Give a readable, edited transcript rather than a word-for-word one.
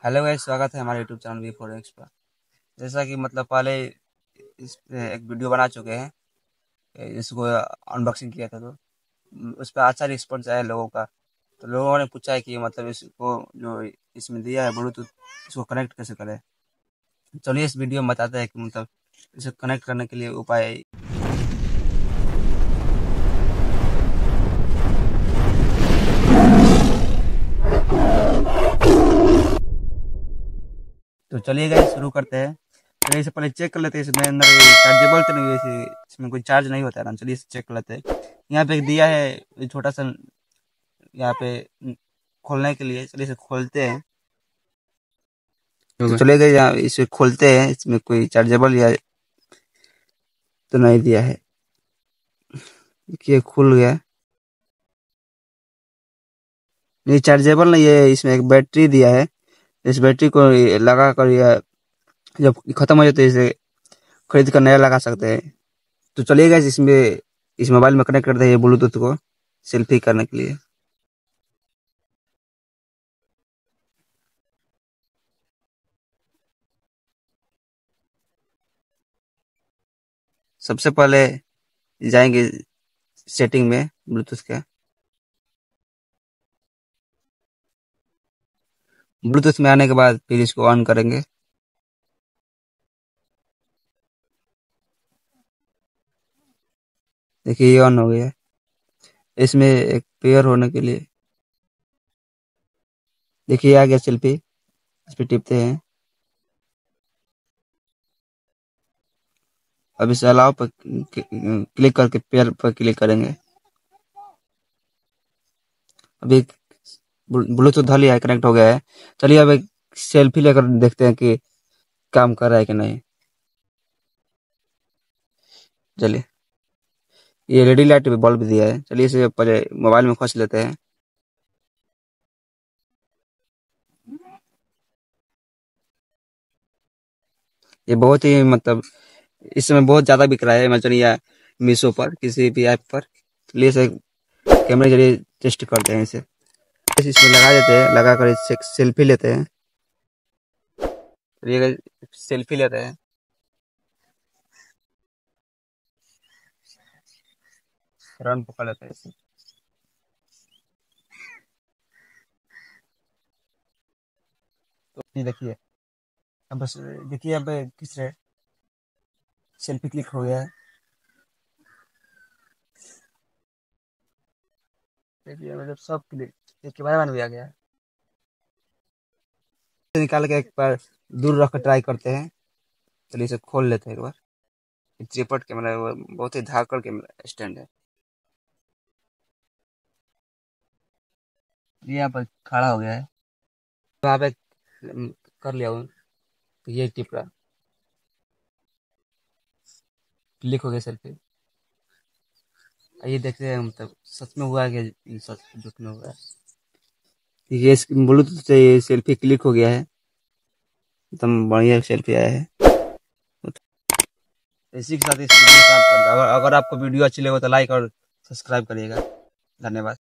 Hello guys, स्वागत है हमारे YouTube channel V four X पर। जैसा कि पहले इस पे एक वीडियो बना चुके हैं। इसको अनबॉक्सिंग किया था, तो उस पर अच्छा रिस्पॉन्स आया लोगों का। तो लोगों ने पूछा है कि इसको जो इसमें दिया है ब्लूटूथ, इसको कनेक्ट कैसे करें। चलिए इस वीडियो में बताते हैं कि इसे कनेक्ट करने के लिए उपाय। तो चलिए गाइस शुरू करते हैं। चलिए इसे पहले चेक कर लेते हैं इसमें अंदर चार्जेबल तो नहीं है, इसमें कोई चार्ज नहीं होता है ना। चलिए इसे चेक कर लेते हैं। यहाँ पे एक दिया है, ये छोटा सा यहाँ पे खोलने के लिए। चलिए इसे खोलते हैं। तो चले गए यहाँ, इसे खोलते हैं। इसमें कोई चार्जेबल या तो नहीं दिया है। देखिए खुल गया। नहीं, चार्जेबल नहीं है, इसमें एक बैटरी दिया है। इस बैटरी को लगा कर या जब खत्म हो जाए तो इसे खरीद कर नया लगा सकते हैं। तो चलिए गाइस इसमें इस मोबाइल में कनेक्ट करते हैं ब्लूटूथ को सेल्फी करने के लिए। सबसे पहले जाएंगे सेटिंग में ब्लूटूथ के। ब्लूटूथ में आने के बाद फिर इसको ऑन करेंगे। देखिए ये ऑन हो गया है। इसमें एक पेयर होने के लिए देखिए आ गया सेल्फी। इस पे टिपते हैं। अब इस अलाव पर क्लिक करके पेयर पर क्लिक करेंगे। अभी ब्लूटूथ धर लिया है, कनेक्ट हो गया है। चलिए अब एक सेल्फी लेकर देखते हैं कि काम कर रहा है कि नहीं। चलिए ये रेडी लाइट पे बल्ब दिया है। चलिए इसे पहले मोबाइल में खोस लेते हैं। ये बहुत ही इस समय बहुत ज्यादा बिक रहा है अमेजन या मीशो पर, किसी भी ऐप पर। चलिए इसे कैमरे के जरिए टेस्ट करते हैं। इसे इसमें लगा देते हैं, लगा कर इससे सेल्फी लेते हैं। चलिए सेल्फी लेते हैं। रन पकड़ लेते हैं इसे। तो ये देखिए, अब बस देखिए अब किस रहे सेल्फी क्लिक हो गया है। देखिए सब क्लिक एक के बाद में आ गया है। निकाल के एक बार दूर रख कर ट्राई करते हैं। चलिए इसे खोल लेते हैं एक बार। चिपट के वो बहुत ही धाकड़ के स्टैंड है। ये यहाँ पर खड़ा हो गया है। वहाँ पे कर लिया हूँ। तो ये टिप रहा, क्लिक हो गया सेल्फी। ये देखते हैं सच में हुआ है कि सच झूठ में हुआ है। ये ब्लूटूथ से ये सेल्फी क्लिक हो गया है। एकदम बढ़िया सेल्फी आया है। इसी के साथ इस वीडियो को अगर आपको वीडियो अच्छी लगे तो लाइक और सब्सक्राइब करिएगा। धन्यवाद।